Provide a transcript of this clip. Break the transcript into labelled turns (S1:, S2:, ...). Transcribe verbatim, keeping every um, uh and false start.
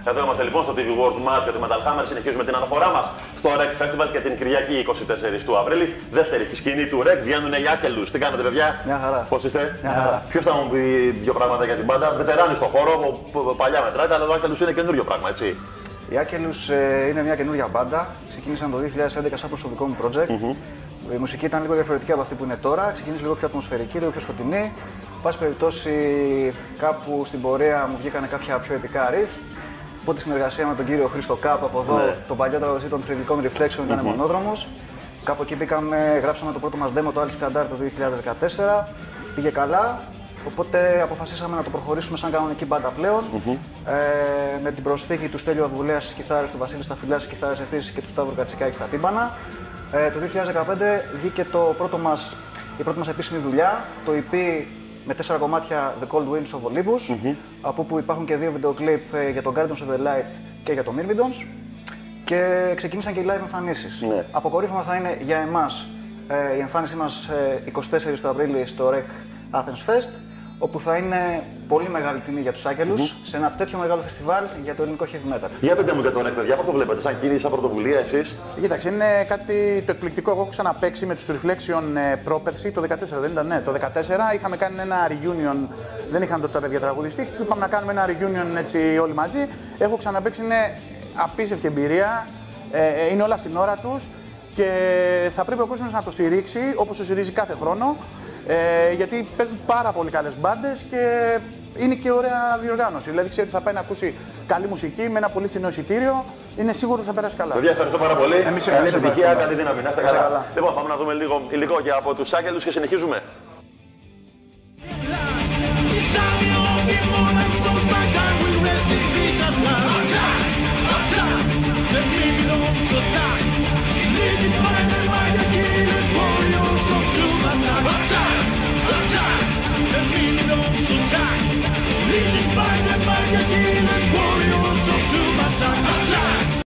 S1: Εδώ είμαστε λοιπόν στο τι βι World Match για το Metal Hammer. Συνεχίζουμε την αναφορά μας στο ρεκ Festival και την Κυριακή είκοσι τέσσερις του Απρίλη. Δεύτερη στη σκηνή του ρεκ βγαίνουν οι Άκελους. Τι κάνετε, παιδιά?
S2: Μια χαρά.
S1: Πώς είστε?
S2: Μια χαρά.
S1: Ποιος θα μου πει δύο πράγματα για την μπάντα? Βετεράνοι στον χώρο, παλιά μετράτε, αλλά το Άκελους είναι καινούριο πράγμα, έτσι.
S2: Οι Άκελους ε, είναι μια καινούργια μπάντα. Ξεκίνησαν το δύο χιλιάδες έντεκα σαν προσωπικό μου project. Mm-hmm. Η μουσική ήταν λίγο διαφορετική από αυτή που είναι τώρα. Ξεκίνησε λίγο πιο ατμοσφαιρική, λίγο πιο σκοτεινή. Πάση περιπτώσει, κάπου στην πορεία μου βγήκαν κάποια πιο επικά riff. Οπότε συνεργασία με τον κύριο Χρήστο Κάπ από εδώ, ναι. τον παλιό τραγουδιστή των Predicom Reflection ήταν mm-hmm. μονόδρομος. Κάπου εκεί μπήκαμε, γράψαμε το πρώτο μας demo, το Alice Kandar το δύο χιλιάδες δεκατέσσερα. Πήγε καλά. Οπότε αποφασίσαμε να το προχωρήσουμε σαν κανονική μπάντα πλέον. Mm-hmm. ε, με την προσθήκη του Στέλιου Αβουλέας στις κιθάρες, του Βασίλη Σταφυλάς στις κιθάρες επίσης και του Σταύρου Κατσικάκη στα τύμπανα. Ε, το δύο χιλιάδες δεκαπέντε βγήκε το πρώτο μας, η πρώτη μας επίσημη δουλειά, το ι πι με τέσσερα κομμάτια The Cold Winds of Olympus, mm-hmm. από που υπάρχουν και δύο βίντεο κλιπ για τον Guardians of the Light και για το Myrmidons. Και ξεκίνησαν και οι live εμφανίσεις. Ναι. Αποκορύφωμα θα είναι για εμάς ε, η εμφάνισή μας ε, είκοσι τέσσερις του Απρίλη στο ρεκ Athens Fest, όπου θα είναι πολύ μεγάλη τιμή για τους Άκελους mm-hmm. σε ένα τέτοιο μεγάλο φεστιβάλ για το ελληνικό heavy metal.
S1: Για πείτε μου για τον ρεκ, παιδιά, πώς το βλέπετε, σαν κίνηση, σαν πρωτοβουλία εσείς?
S3: Κοίταξε, είναι κάτι το εκπληκτικό. Εγώ έχω ξαναπαίξει με τους Reflection πρόπερση το δεκατέσσερα, δεν ήταν? Ναι, το δεκατέσσερα είχαμε κάνει ένα reunion. Δεν είχαν τότε παιδιά τραγουδιστή. Είπαμε να κάνουμε ένα reunion έτσι όλοι μαζί. Έχω ξαναπαίξει, είναι απίστευτη εμπειρία. Ε, είναι όλα στην ώρα τους και θα πρέπει ο κόσμος να το στηρίξει όπως το στηρίζει κάθε χρόνο. Ε, γιατί παίζουν πάρα πολύ καλές μπάντες και είναι και ωραία διοργάνωση. Δηλαδή ξέρει ότι θα πάει να ακούσει καλή μουσική με ένα πολύ φθηνό εισιτήριο. Είναι σίγουρο ότι θα περάσει καλά.
S1: Παιδιά, ευχαριστώ πάρα πολύ.
S3: Εμείς
S1: καλή επιτυχία, καλή δύναμη. Να είστε καλά.
S3: καλά.
S1: Λοιπόν, πάμε να δούμε λίγο υλικό και από τους Άκελους και συνεχίζουμε.